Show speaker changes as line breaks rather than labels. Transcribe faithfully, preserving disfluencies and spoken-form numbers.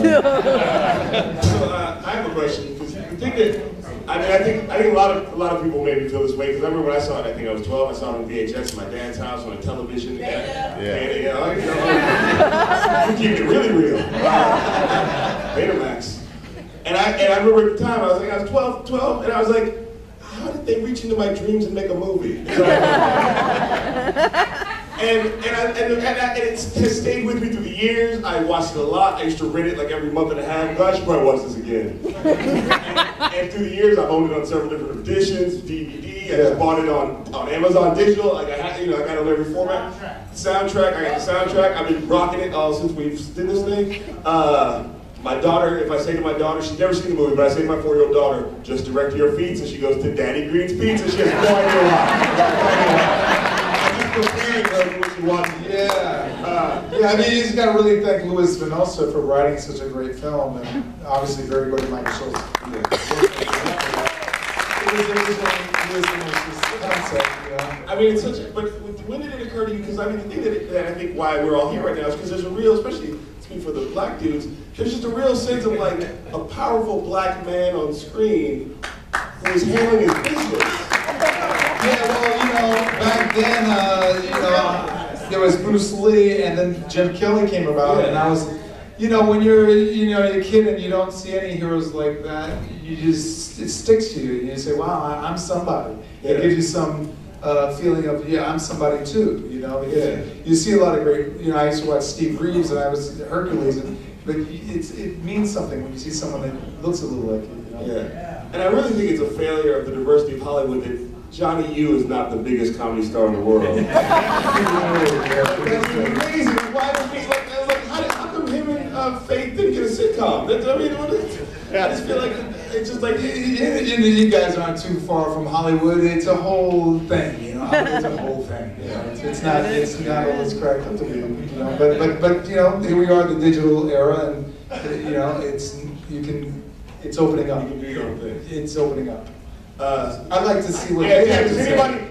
So uh, I have a question, because the thing that, I mean, I think I think a lot of a lot of people maybe feel this way, because I remember when I saw it, I think I was twelve, I saw it on V H S in my dad's house on a television.
Yeah.
Yeah. And, you know, you know, you keep it really real. Betamax. And I and I remember at the time, I was like, I was twelve, twelve, and I was like, how did they reach into my dreams and make a movie? So, And and, I, and, and, I, and it has stayed with me through the years. I watched it a lot. I used to rent it like every month and a half. God, I should probably watch this again. and, and through the years, I've owned it on several different editions, D V D. I just bought it on, on Amazon Digital. Like I had, you know, I got it on every format. Soundtrack. I got the soundtrack. I've been rocking it all since we did this thing. Uh, my daughter, if I say to my daughter, she's never seen the movie, but I say to my four-year-old daughter, just direct your feet, and she goes to Daddy Green's Pizza. She has no idea why. Preparing her when she watches it.
Yeah. Uh, yeah, I mean, he's got to really thank Louis Venosa for writing such a great film, and obviously very good at Michael Schultz. Yeah. It was Louis concept, you know.
I mean, it's such a, but when did it occur to you? Because I mean, the thing that, it, that I think why we're all here right now is because there's a real, especially speaking for the black dudes, there's just a real sense of like a powerful black man on screen who is handling his business.
Yeah, well, you know, back then, uh, you know, there was Bruce Lee, and then Jim Kelly came about, and I was, you know, when you're, you know, a kid and you don't see any heroes like that, you just, it sticks to you, and you say, wow, I, I'm somebody.
Yeah.
It gives you some uh, feeling of, yeah, I'm somebody too, you know, because yeah. you see a lot of great, you know, I used to watch Steve Reeves, and I was Hercules, and, but it's, it means something when you see someone that looks a little like you, you know?
Yeah, and I really think it's a failure of the diversity of Hollywood that Johnny Yu is not the biggest comedy star in the world. That's amazing. Why don't we, like, I was like, how, did, how come him and uh, Faith didn't get a sitcom? That's, I mean, what is, I just feel like it's just like,
you, you guys aren't too far from Hollywood. It's a whole thing, you know. It's a whole thing. You know? It's, it's not, it's not all it's cracked up to be, you know. But, but, but, you know, here we are, the digital era, and you know, it's you can, it's opening up.
You can do your own thing.
It's opening up.
Uh,
I'd like to see what
yeah,
they
yeah,
have to
does
say.
anybody,